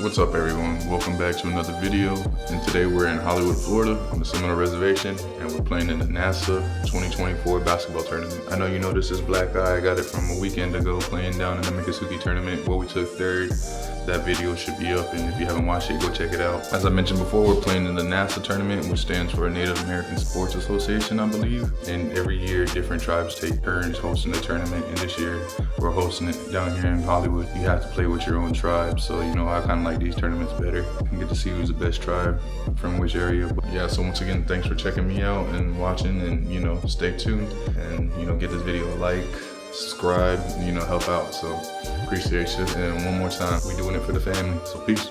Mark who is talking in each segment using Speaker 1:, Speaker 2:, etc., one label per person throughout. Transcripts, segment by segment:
Speaker 1: What's up everyone, welcome back to another video, and today we're in Hollywood, Florida on the Seminole reservation, and we're playing in the NASA 2024 basketball tournament. I know you know this is Black Eye. I got it from a weekend ago playing down in the Miccosukee tournament where we took third. That video should be up, and if you haven't watched it, go check it out. As I mentioned before, we're playing in the NASA tournament, which stands for Native American Sports Association, I believe. And every year, different tribes take turns hosting the tournament, and this year, we're hosting it down here in Hollywood. You have to play with your own tribe, so you know, I kind of like these tournaments better. You get to see who's the best tribe from which area. But yeah, so once again, thanks for checking me out and watching, and you know, stay tuned, and you know, get this video a like, subscribe, you know, help out. So appreciate you, and one more time, we doing it for the family, so peace.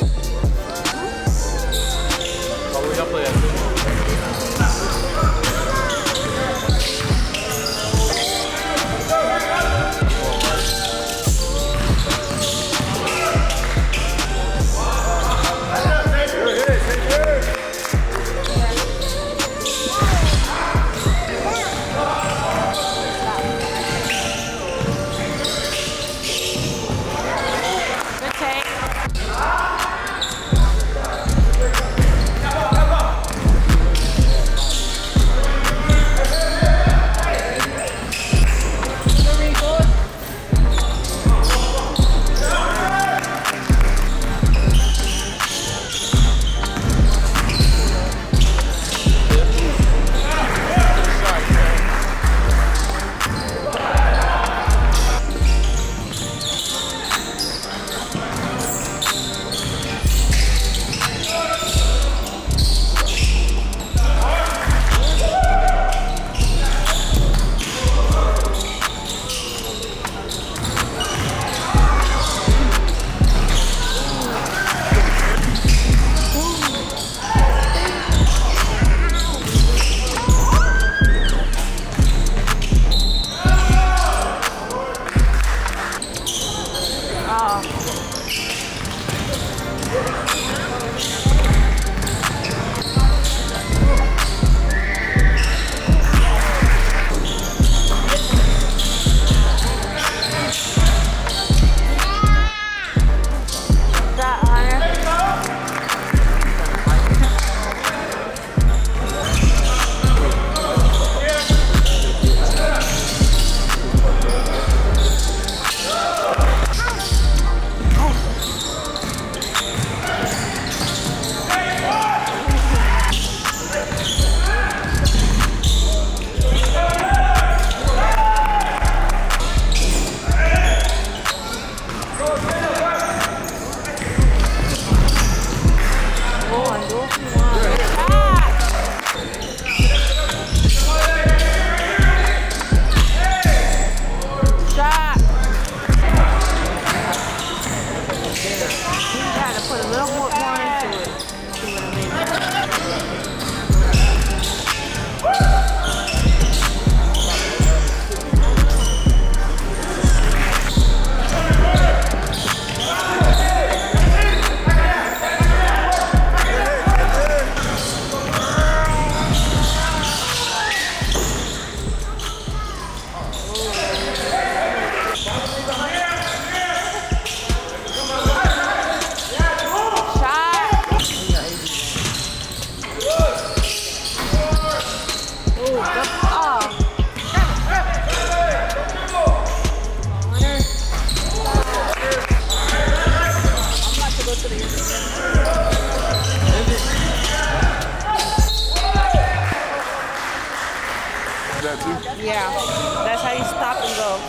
Speaker 2: Yeah, that's how you stop and go.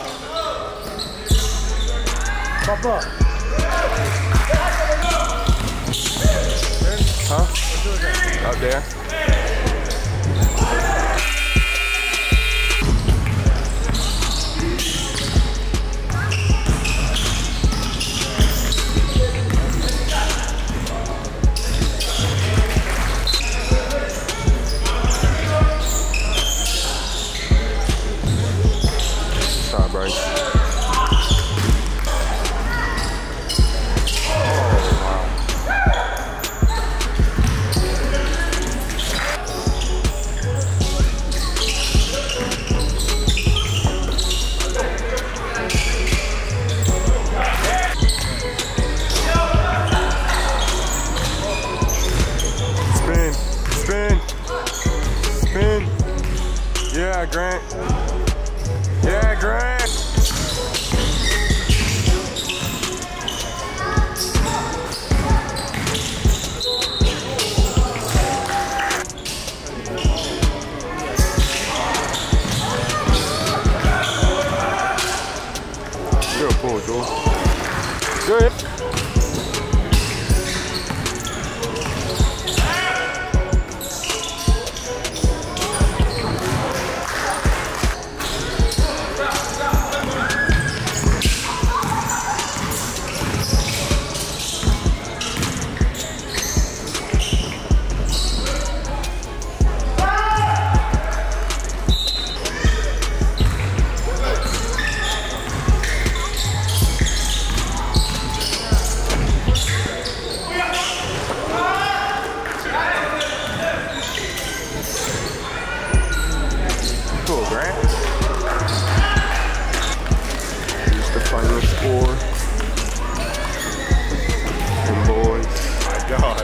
Speaker 3: Pop up.
Speaker 1: Huh? Out there? Sorry, Bryce.
Speaker 3: Grant. Yeah, Grant. Good pull, Joel. Good. Cool, Grant. Here's the final score. And boys, my God.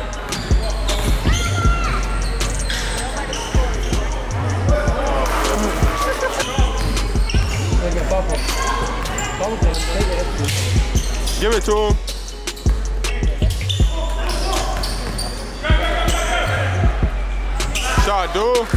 Speaker 3: Give it to him. Shot, dude.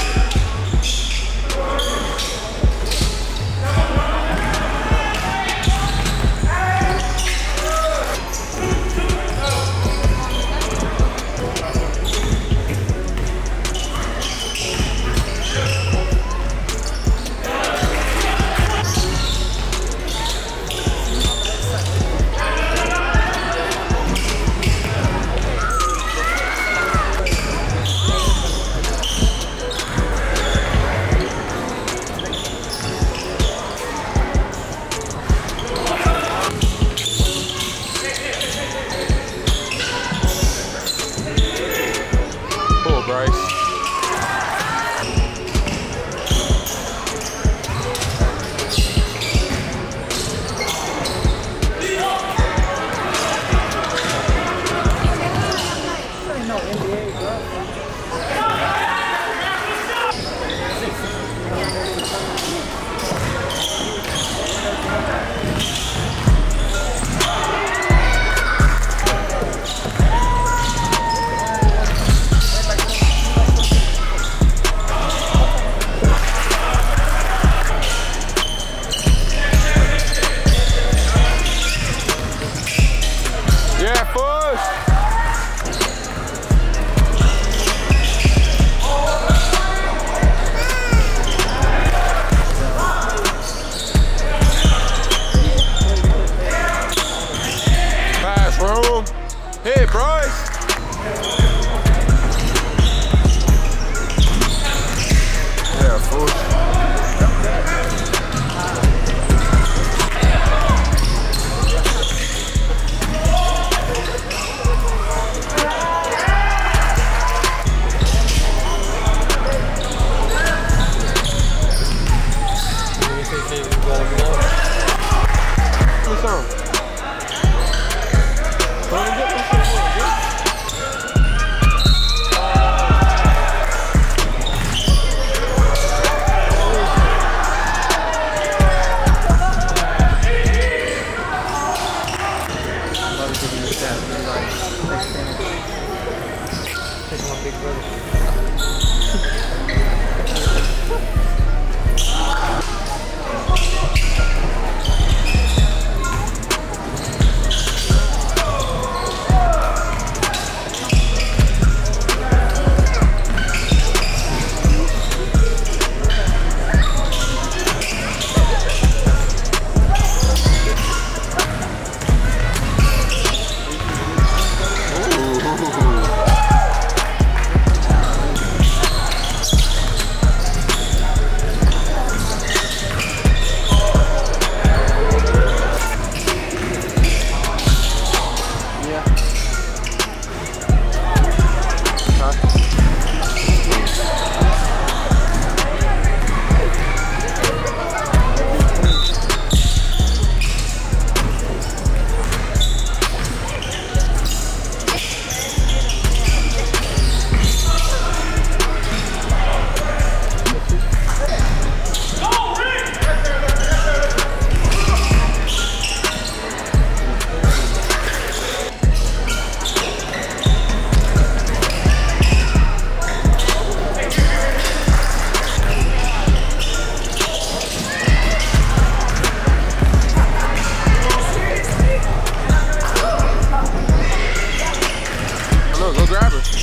Speaker 3: Hey, Bryce. Yeah, fool. Go grab her.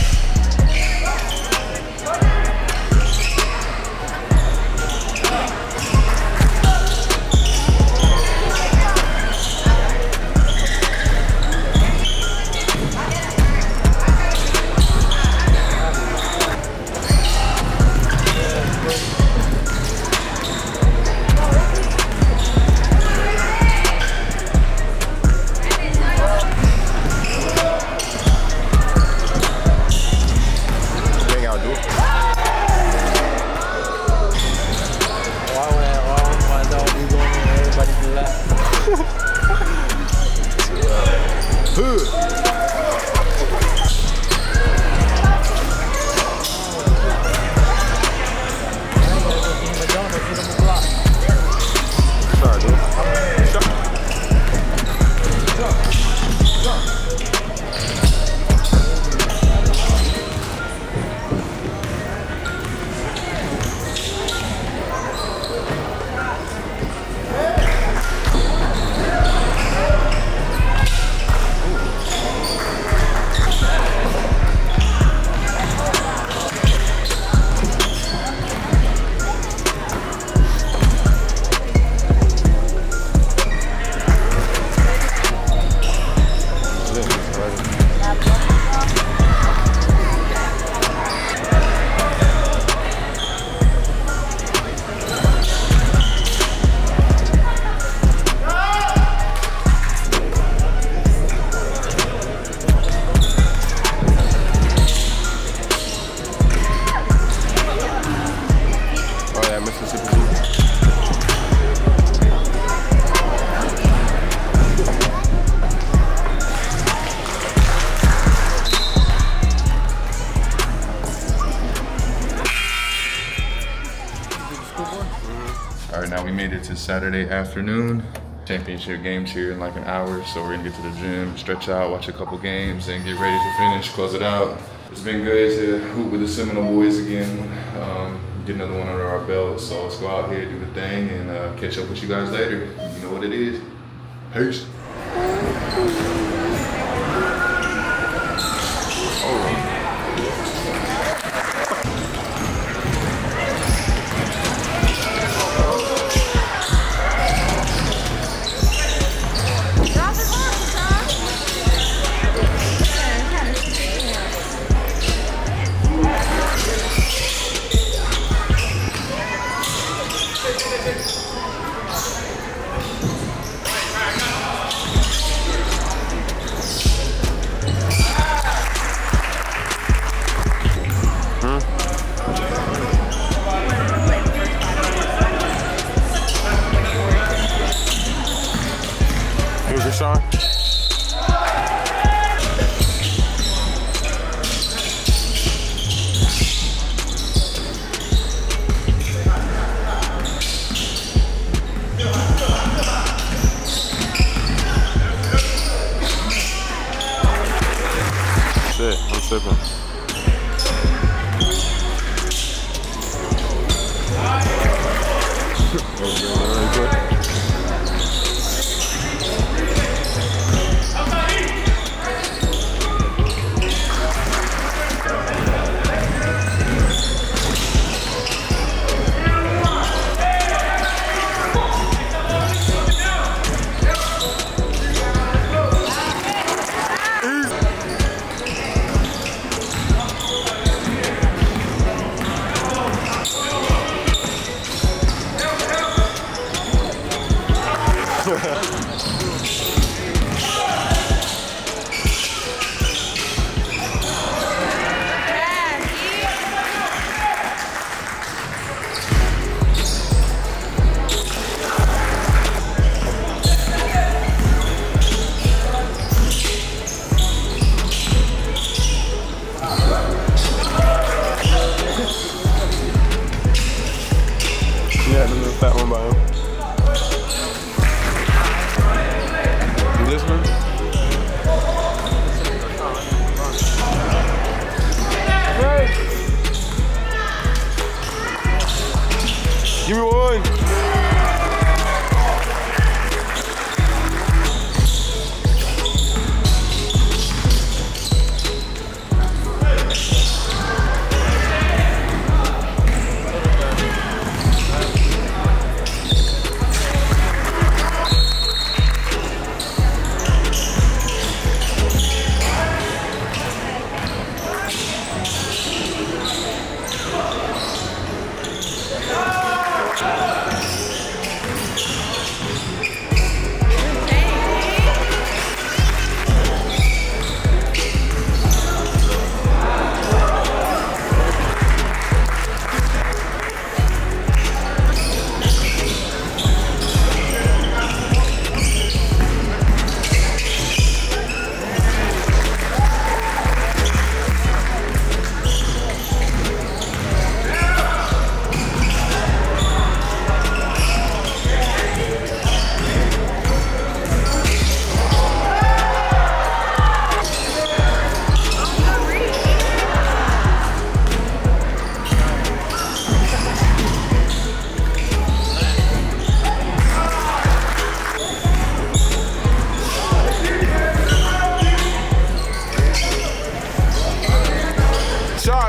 Speaker 1: All right, now we made it to Saturday afternoon. Championship games here in like an hour, so we're gonna get to the gym, stretch out, watch a couple games, and get ready to finish, close it out. It's been good to hoop with the Seminole boys again, get another one under our belt, so let's go out here, do the thing, and catch up with you guys later. You know what it is. Peace.
Speaker 3: Here's your shot. Shit, I'm sipping.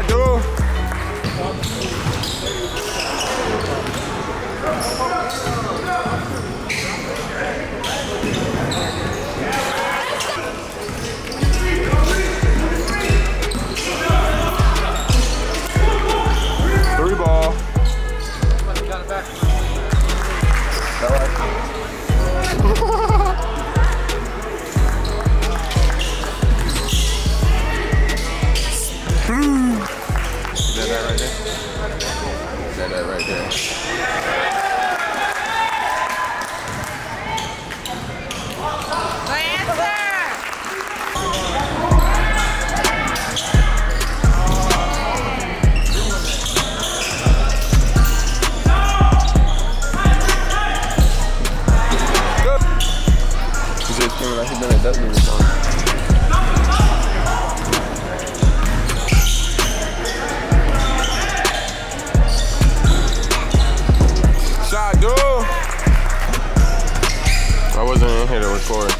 Speaker 3: dude. Three ball.
Speaker 4: That right there. He just came like he been at W or something.
Speaker 3: Shot, dude. I wasn't in here to record.